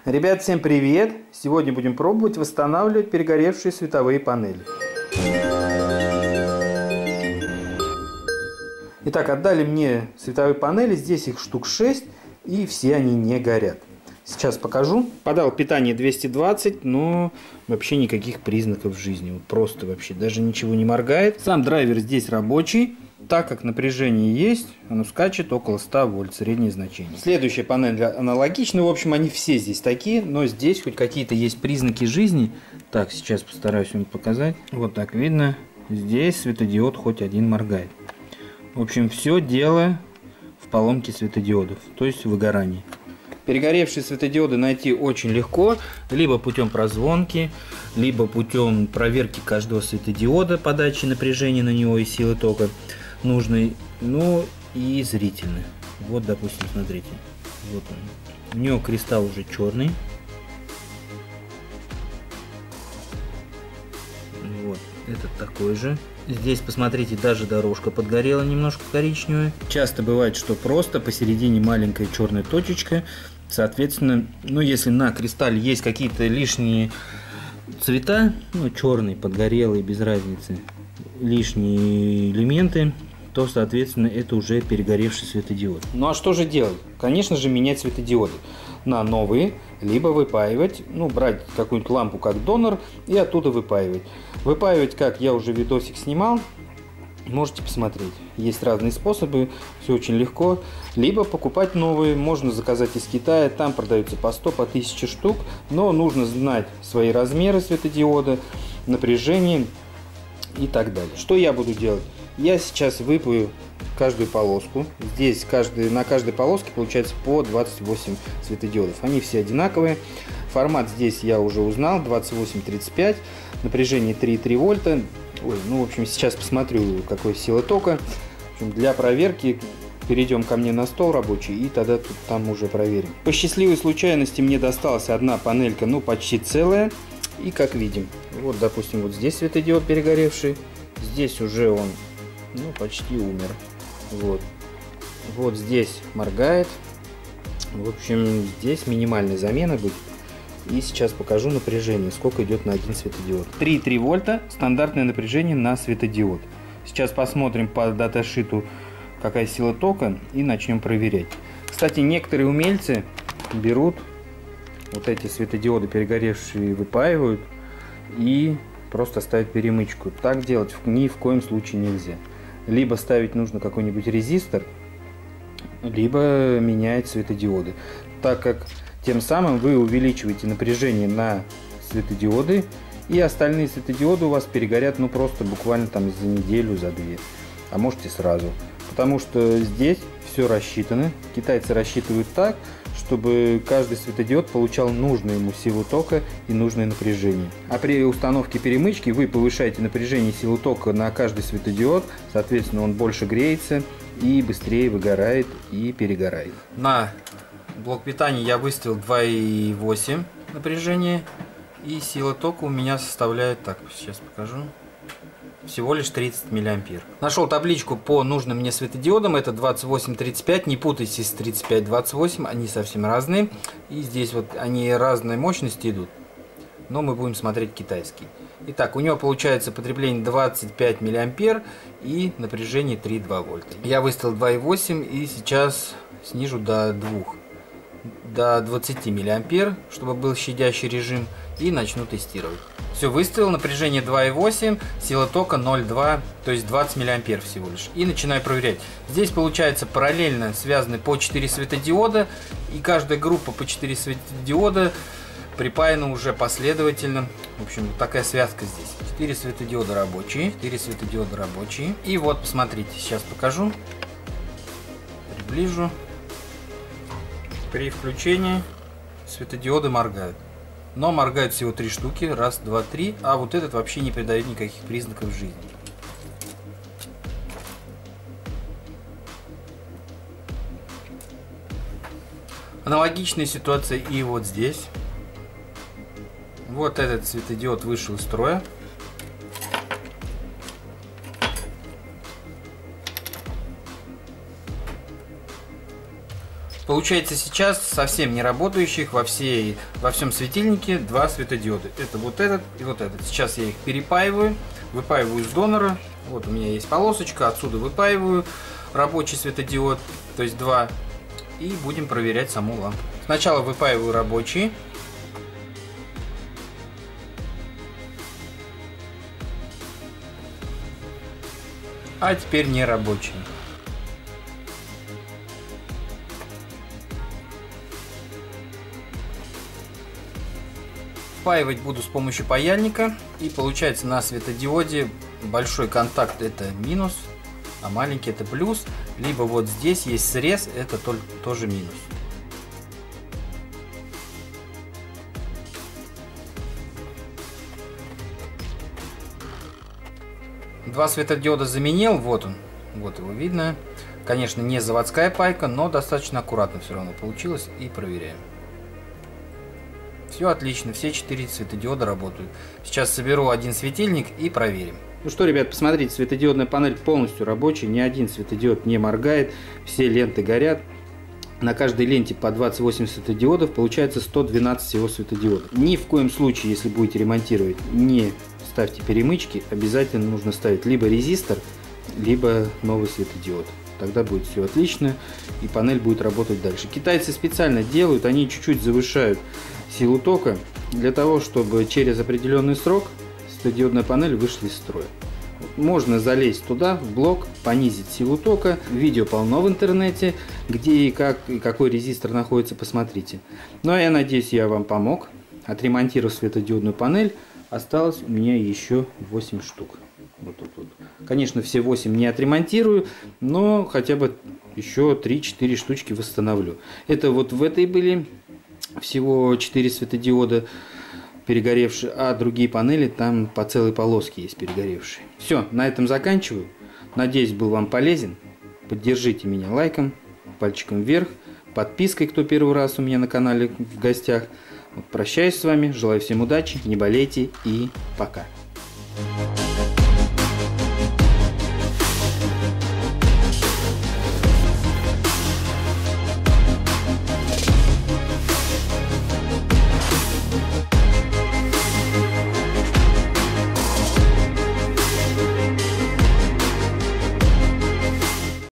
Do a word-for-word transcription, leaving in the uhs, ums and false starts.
Ребят, всем привет! Сегодня будем пробовать восстанавливать перегоревшие световые панели. Итак, отдали мне световые панели, здесь их штук шесть, и все они не горят. Сейчас покажу. Подал питание двести двадцать, но вообще никаких признаков жизни. Вот просто вообще даже ничего не моргает. Сам драйвер здесь рабочий. Так как напряжение есть, оно скачет около ста вольт, среднее значение. Следующая панель аналогичная. В общем, они все здесь такие, но здесь хоть какие-то есть признаки жизни. Так, сейчас постараюсь вам показать. Вот так видно. Здесь светодиод хоть один моргает. В общем, все дело в поломке светодиодов, то есть выгорании. Перегоревшие светодиоды найти очень легко, либо путем прозвонки, либо путем проверки каждого светодиода, подачи напряжения на него и силы тока нужной, ну и зрительно. Вот, допустим, смотрите, вот он. У него кристалл уже черный. Вот, этот такой же. Здесь, посмотрите, даже дорожка подгорела немножко коричневая. Часто бывает, что просто посередине маленькая черная точечка. Соответственно, ну если на кристалле есть какие-то лишние цвета, ну черный, подгорелый, без разницы, лишние элементы, то, соответственно, это уже перегоревший светодиод. Ну а что же делать? Конечно же, менять светодиоды на новые, либо выпаивать, ну брать какую-нибудь лампу как донор и оттуда выпаивать. Выпаивать, как я уже видосик снимал, можете посмотреть. Есть разные способы, все очень легко. Либо покупать новые, можно заказать из Китая, там продаются по сто, по тысяче штук, но нужно знать свои размеры светодиода, напряжение и так далее. Что я буду делать? Я сейчас выпаю каждую полоску. Здесь каждый, на каждой полоске получается по двадцать восемь светодиодов. Они все одинаковые. Формат здесь я уже узнал, двадцать восемь тридцать пять, напряжение три и три вольта. Ой, ну, в общем, сейчас посмотрю, какой сила тока. В общем, для проверки перейдем ко мне на стол рабочий, и тогда тут, там уже проверим. По счастливой случайности мне досталась одна панелька, ну, почти целая. И как видим, вот, допустим, вот здесь светодиод перегоревший. Здесь уже он, ну, почти умер. Вот. Вот здесь моргает. В общем, здесь минимальная замена будет. И сейчас покажу напряжение, сколько идет на один светодиод. три и три вольта стандартное напряжение на светодиод. Сейчас посмотрим по даташиту, какая сила тока, и начнем проверять. Кстати, некоторые умельцы берут вот эти светодиоды перегоревшие, выпаивают и просто ставят перемычку. Так делать ни в коем случае нельзя. Либо ставить нужно какой-нибудь резистор, либо менять светодиоды. Так как тем самым вы увеличиваете напряжение на светодиоды, и остальные светодиоды у вас перегорят, ну просто буквально там за неделю, за две, а можете сразу. Потому что здесь все рассчитано. Китайцы рассчитывают так, чтобы каждый светодиод получал нужную ему силу тока и нужное напряжение. А при установке перемычки вы повышаете напряжение и силу тока на каждый светодиод, соответственно, он больше греется и быстрее выгорает и перегорает. На блок питания я выставил два и восемь напряжение, и сила тока у меня составляет, так, сейчас покажу, всего лишь тридцать миллиампер. Нашел табличку по нужным мне светодиодам, это двадцать восемь тридцать пять, не путайте с тридцать пять двадцать восемь, они совсем разные, и здесь вот они разной мощности идут, но мы будем смотреть китайский. Итак, у него получается потребление двадцать пять миллиампер и напряжение три и два вольта. Я выставил два и восемь и сейчас снижу до двух. До двадцати миллиампер, чтобы был щадящий режим, и начну тестировать. Все, выставил, напряжение два и восемь, сила тока ноль и два, то есть двадцать миллиампер всего лишь. И начинаю проверять. Здесь получается параллельно связаны по четыре светодиода, и каждая группа по четыре светодиода припаяна уже последовательно. В общем, такая связка здесь. четыре светодиода рабочие, четыре светодиода рабочие. И вот, посмотрите, сейчас покажу. Приближу. При включении светодиоды моргают. Но моргают всего три штуки. Раз, два, три. А вот этот вообще не придает никаких признаков жизни. Аналогичная ситуация и вот здесь. Вот этот светодиод вышел из строя. Получается сейчас совсем не работающих во, всей, во всем светильнике два светодиода. Это вот этот и вот этот. Сейчас я их перепаиваю, выпаиваю из донора. Вот у меня есть полосочка, отсюда выпаиваю рабочий светодиод, то есть два. И будем проверять саму лампу. Сначала выпаиваю рабочий. А теперь не рабочий. Впаивать буду с помощью паяльника. И получается на светодиоде большой контакт это минус, а маленький это плюс. Либо вот здесь есть срез, это тоже минус. Два светодиода заменил, вот он, вот его видно. Конечно, не заводская пайка, но достаточно аккуратно все равно получилось. И проверяем. Все отлично, все четыре светодиода работают. Сейчас соберу один светильник и проверим. Ну что, ребят, посмотрите, светодиодная панель полностью рабочая, ни один светодиод не моргает, все ленты горят. На каждой ленте по двадцать восемь светодиодов, получается сто двенадцать всего светодиодов. Ни в коем случае, если будете ремонтировать, не ставьте перемычки, обязательно нужно ставить либо резистор, либо новый светодиод. Тогда будет все отлично и панель будет работать дальше. Китайцы специально делают, они чуть-чуть завышают силу тока для того, чтобы через определенный срок светодиодная панель вышла из строя. Можно залезть туда, в блок, понизить силу тока. Видео полно в интернете, где и как, и какой резистор находится, посмотрите. Ну а я надеюсь, я вам помог. Отремонтировав светодиодную панель, осталось у меня еще восемь штук. Вот тут вот. Конечно, все восемь не отремонтирую, но хотя бы еще три-четыре штучки восстановлю. Это вот в этой были всего четыре светодиода перегоревшие, а другие панели там по целой полоске есть перегоревшие. Все, на этом заканчиваю. Надеюсь, был вам полезен. Поддержите меня лайком, пальчиком вверх, подпиской, кто первый раз у меня на канале в гостях. Вот, прощаюсь с вами, желаю всем удачи, не болейте и пока.